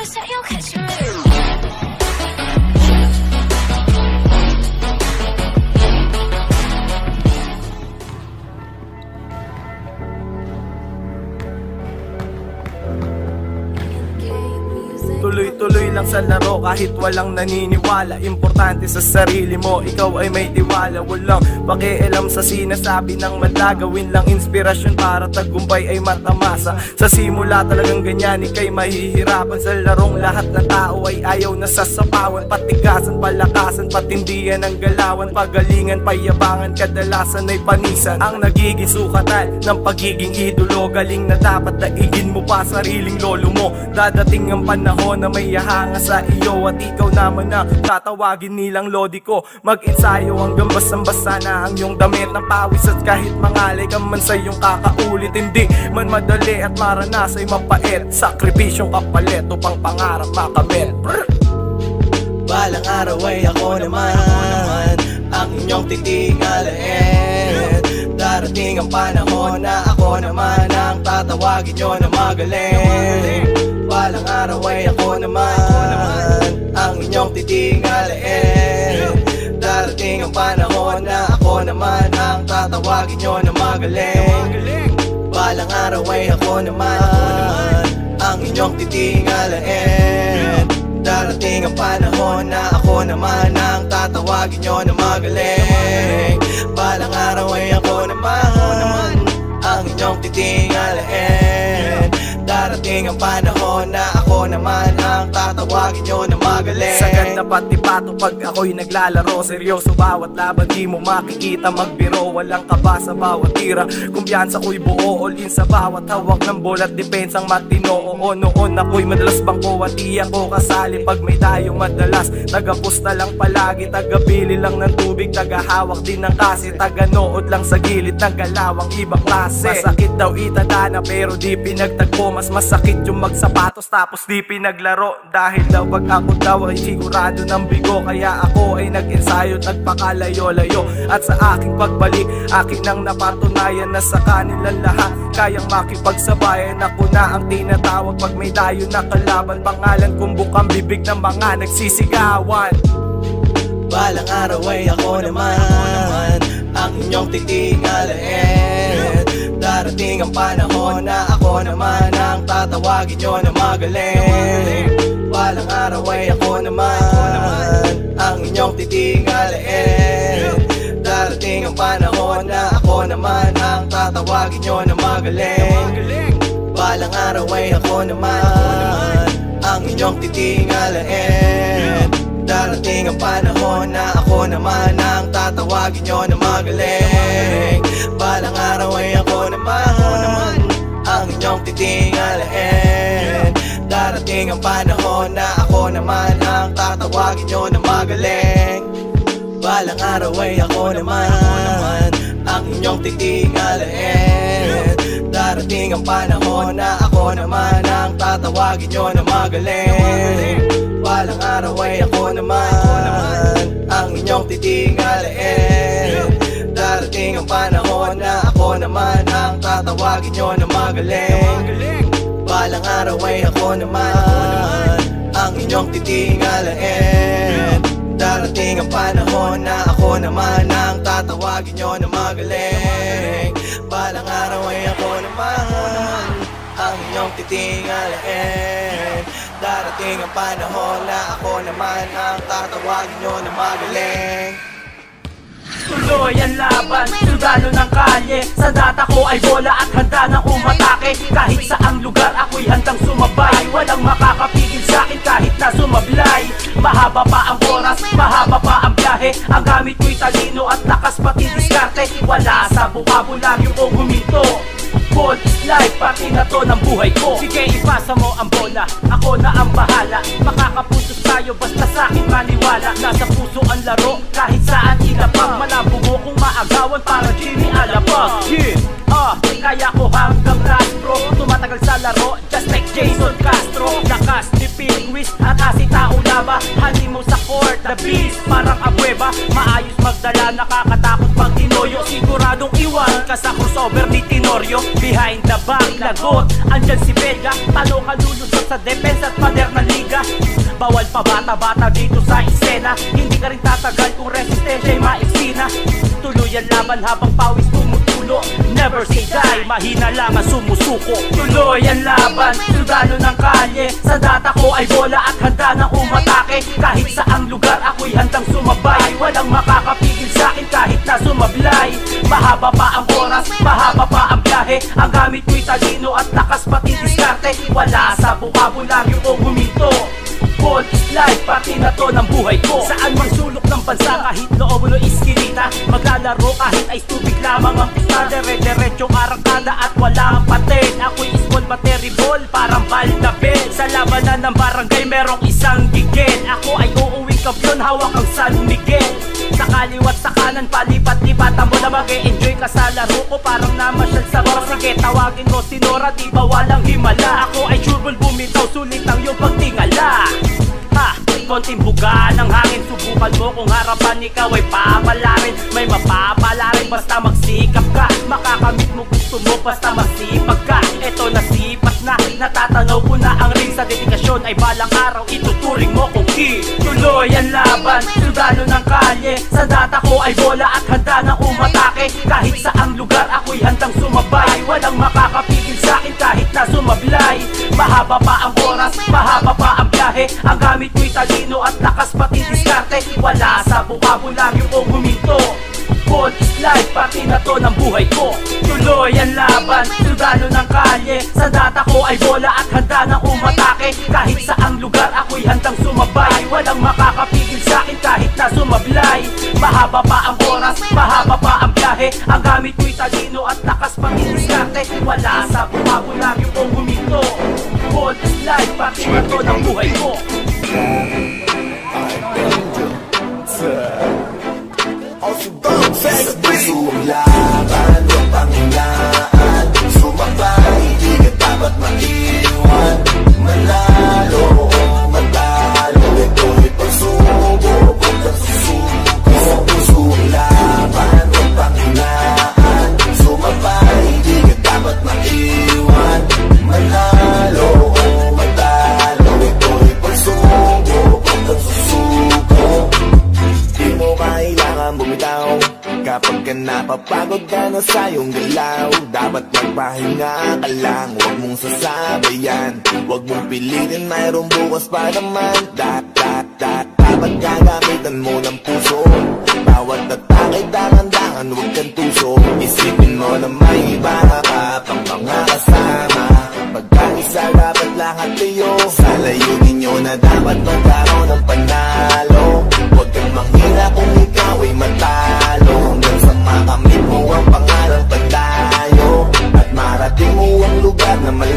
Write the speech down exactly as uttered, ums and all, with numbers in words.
you'll catch your rhythm. Tuloy-tuloy lang sa laro kahit walang naniniwala. Importante sa sarili mo, ikaw ay may tiwala. Walang pakialam sa sinasabi ng madla. Gawin lang inspirasyon para tagumpay ay matamasa. Sa simula talagang ganyan, ika'y mahihirapan. Sa larong lahat ng tao ay ayaw na sasapawan. Patigasan, palakasan, patindihan ang galawan. Pagalingan, payabangan, kadalasan ay panisan. Ang nagiging sukatan ng pagiging idolo. Galing na dapat daigin mo pa sariling lolo mo. Dadating ang panahon na may hahanga sa iyo at ikaw naman na tatawagin nilang lodi ko. Mag-ensayo hanggang basang-basa na ang iyong damit ng pawis. At kahit mangalay ka man sa iyong kakaulit, hindi man madali at maranasa'y mapait. Sakripisyong kapalit upang pangarap makamit. Brr! Balang araw ay ako naman ang inyong titingalain. Darating ang panahon na ako naman ang tatawagin nyo na magaling. Balang araw ay ako naman ang inyong titingalain. Darating ang panahon na ako naman ang tatawagin nyo na magaling. Balang araw ay ako naman ang inyong titingalain. Darating ang panahon na ako naman ang tatawagin nyo na magaling. Balang araw ay ako naman ang inyong titingalain. Darating ang panahon na ako naman ang tatawagin nyo na magaling. Sa ganda pati pato pag ako'y naglalaro, seryoso bawat laban, di mo makikita magbiro. Walang kaba sa bawat tira, kumpiyansa ko'y buo, all in sa bawat hawak ng bola at depensang matino. Oo, noon ako'y madalas bangko at di ako kasali pag may tayong madalas. Tagapusta lang palagi, tagabili lang ng tubig, tagahawak din ng kasi, taganood lang sa gilid ng galawang ibang klase. Masakit daw itadana pero di pinagtagpo. Mas masakit yung magsapatos tapos di pinaglaro. Dahil daw pag ako daw ay sigurado ng bigo, kaya ako ay nag-ensayo, nagpakalayo-layo. At sa aking pagbalik, akin nang napatunayan na sa kanilang lahat kayang makipagsabayan. Ako na ang tinatawag pag may dayo na kalaban. Pangalan kong bukang bibig ng mga nagsisigawan. Balang araw ay ako naman ang inyong titingalain. Darating ang panahon na ako naman ang tatawagin nyo na magaling. Balang araw ay ako naman ang inyong titingalain. Darating ang panahon na ako naman ang tatawagin nyo na magaling. Balang araw ay ako naman ang inyong titingalain. Darating ang panahon na ako naman ang tatawagin nyo na magaling. Balang araw ay ako naman ang inyong titingalain. Darating ang panahon na ako naman ang tatawagin nyo na magaling. Balang araw ay ako naman ang inyong titingalain. Darating ang panahon na ako naman ang tatawagin nyo na magaling. Balang araw ay ako naman ang inyong titingalain. Darating ang panahon na ako naman ang tatawagin nyo na magaling. Balang araw ay ako naman ang inyong titingalain. Darating ang panahon na ako naman ang tatawagin nyo na magaling. Balang araw ay ako naman ang inyong titingalain. Darating ang panahon na ako naman ang tatawagin nyo na magaling. Tuloy ang laban, sundalo ng kalye. Sa data ko ay bola at handa nang umatake. Kahit saang lugar ako'y handang sumabay. Walang makakapigil sa'kin kahit na sumablay. Mahaba pa ang oras, mahaba pa ang biyahe. Ang gamit ko'y talino at lakas pati diskarte. Wala sa bukabularyo o huminto. Ball is life, pati na to ng buhay ko. Sige, ipasa mo ang bola, ako na ang bahala. Makakapusos tayo basta sa'kin maniwala. Nasa puso ang laro, kahit saan ilapag. Malabo mo kung maagawan para Jimmy Alabang. Yeah, ah, kaya ko hanggang last bro. Tumatagal sa laro, just like Jason Castro. Lakas ni Pilquist at asi tao laba. Hali mo sa court, the beast, parang abueva. Maayos magdala, nakakatakot pag tinoyo. Siguradong iwan ka sa crossover ni Tenorio. Behind the back, lagot. Andyan si Vega, talo ka lulusot sa depensa at pader ng liga. Bawal pa bata-bata dito sa eksena. Hindi ka rin tatagal kung resistensya ay maiksina. Tuluyan laban habang pawis tumutulo. Never say die, mahina lang ang sumusuko. Tuloy ang laban, sudano ng kalye. Sa data ko ay bola at handa na umatake. Kahit saang lugar ako'y handang sumabay. Walang makakapigil sa akin kahit na sumablay. Mahaba pa ang oras, mahaba pa ang biyahe. Ang gamit ko'y talino at lakas pati diskarte. Wala sa bukabularyo o huminto. Ball is life, pati na to ng buhay ko. Saan mang sulok ng bansa, kahit loob o iskinita. Maglalaro kahit ay tubig lamang ang pista. Dere-derechong arangkada at wala ang paten. Ako'y small battery ball, parang baldabel. Sa labanan ng barangay merong isang gigil. Ako ay uuwing kampiyon, hawak ang San Miguel. Sa kaliwat sa kanan, palipat-lipat ang bola. Mag-e-enjoy ka sa laro ko, parang namasyal sa bar. Sige, tawagin mo si Nora, di ba walang himala. Ako ay sureball bumitaw, sulit ang iyong pagtingala. Ha, konting buga ng hangin. Subukan mo kung harapan ikaw ay papalarin. May mapapalarin basta magsikap ka. Makakamit mo gusto mo basta masipag ka. Eto nasipat na, natatanaw ko na ang ring. Sa dedikasyon ay balang araw ituturing mo kung ki. Tuloy ang laban, sudano ng kalye. Sa data ko ay bola at handa na umatake. Kahit saang lugar ako'y handang sumabay. Walang makakapigil sa akin kahit na sumablay. Mahaba pa ang oras, mahaba pa ang biyahe. Ang gamit ko'y talino at lakas pati diskarte. Wala sa bukabularyo o huminto. Ball is life, pati na to ng buhay ko. Tuloy ang laban, sudano ng kalye. Sa data ko ay bola at handa na umatake. Kahit saang lugar ako'y handang sumabay. Walang makakapigil sa akin kahit na sumablay. Mahaba pa ang oras, mahaba pa ang biyahe. Ang gamit ko'y talino at lakas pati diskarte. Wala sa bukabularyo o huminto. Ball is life, pati na to ng buhay ko. Sa puso ang laban, huwag panghinaan. Sumabay, di ka dapat maiwan. Manalo o matalo, ito'y pagsubok, huwag kang susuko. Sa puso ang laban, huwag panghinaan. Sumabay, di ka dapat maiwan. Manalo o matalo, ito'y pagsubok, huwag kang susuko. Di mo kailangan bumitaw kapag ka napapagod ka na sa iyong galaw. Dapat magpahinga ka lang, huwag mong sasabayan. Huwag mong pilitin, mayroong bukas pa naman. Da, da, da, dapat gagamitan mo ng puso. Bawat atake, dangan-dangan, huwag kang tuso. Isipin mo na may iba ka pang mga kasama. Pagkaisa dapat lahat kayo sa layunin nyo na dapat magkaroon ng panalo. Huwag kang manghina kung ikaw ay matalo. Hanggang sa makamit mo ang pangalang pantayo at marating mo ang lugar na malayo.